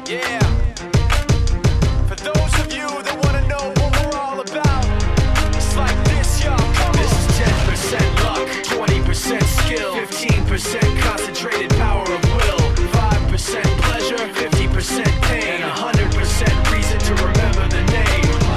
Yeah. For those of you that want to know what we're all about, it's like this, y'all. Come on. This is 10% luck, 20% skill, 15% concentrated power of will, 5% pleasure, 50% pain, and 100% reason to remember the name.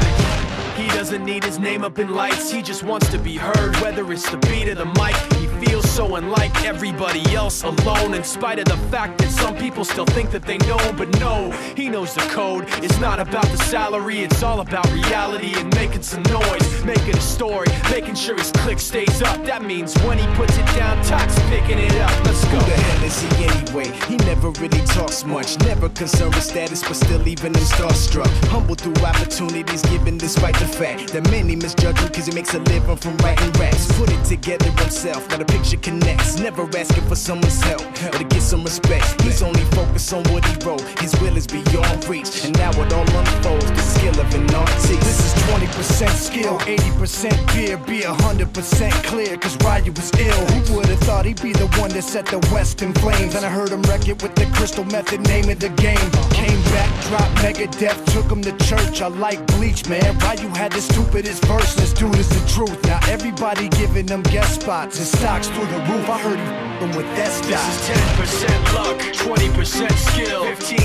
He doesn't need his name up in lights, he just wants to be heard, whether it's the beat or the mic. He feels so unlike everybody else, alone, in spite of the fact that some people still think that they know. But no, he knows the code. It's not about the salary, it's all about reality and making some noise, making a story, making sure his click stays up. That means when he puts it down, Tox picking it up. Let's go. Who the hell is he anyway? He never really talks much, never concerned with status, but still even him starstruck. Humble through opportunities given despite the fact that many misjudge him cause he makes a living from writing raps. Put it together himself, now the picture connects. Never asking for someone's help or to get some respect. He's only focused on what he wrote. His will is beyond reach, and now it all unfolds, the skill of an artist. This is 20% skill, 80% fear. Be 100% clear, cause Ryu was ill. Who would've thought he'd be the one that set the West in flames? And I heard him wreck it with the crystal method, name of the game. Came back, dropped Megadeth, took him to church. I like Bleach, man. Ryu had the stupidest verse, this dude is the truth. Now everybody giving them guest spots and stocks through the roof. I heard he f***ing with that stock. This is 10% luck, 20% skill,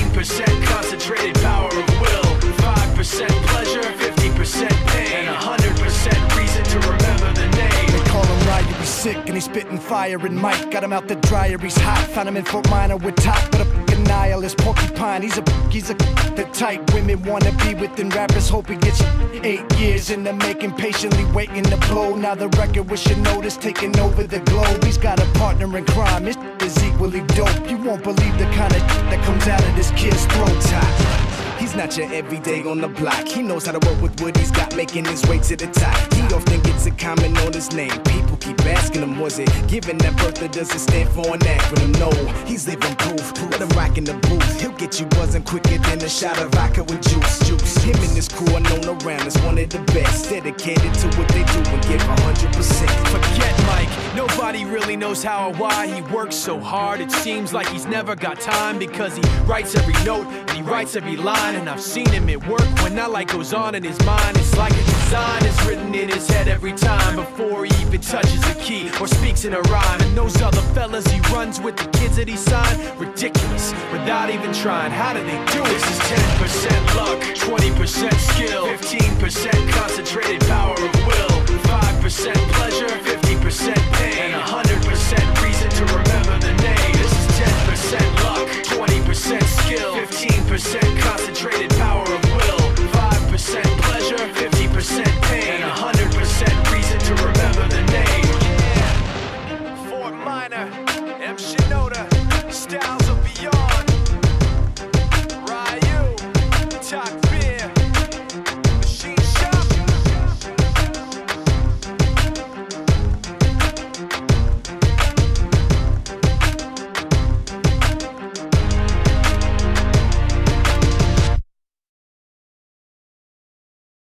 15% concentrated power of will, 5% pleasure, 50% pain, and 100% reason to remember the name. They call him Ryu, he's sick and he's spitting fire and Mike got him out the dryer, he's hot. Found him in Fort Minor with top, but a f***ing nihilist porcupine. He's the type women wanna be with, and rappers hope he gets 8 years in the making, patiently waiting to blow. Now the record with your notice taking over the globe. He's got a partner in crime, his is equally dope. You won't believe the kind of that comes out of this kid's throat. He's not your everyday on the block. He knows how to work with what he's got, making his way to the top. He often gets a comment on his name. People keep asking him, was it given that birth or does it stand for an acronym? No, he's living proof. Let him rock in the booth. He'll get you buzzing quicker than a shot of vodka with juice. Him and his crew are known around as one of the best, dedicated to what they do and give 100%. Forget Mike, nobody really knows how or why he works so hard. It seems like he's never got time, because he writes every note and he writes every line. And I've seen him at work when that light goes on in his mind. It's like a design is written in his head every time, before he even touches a key or speaks in a rhyme. And those other fellas he runs with, the kids that he signed, ridiculous, without even trying. How do they do it? This is 10% luck, 20% skill, 15% concentrated power of will, 5% pleasure, 50% pain, and 100%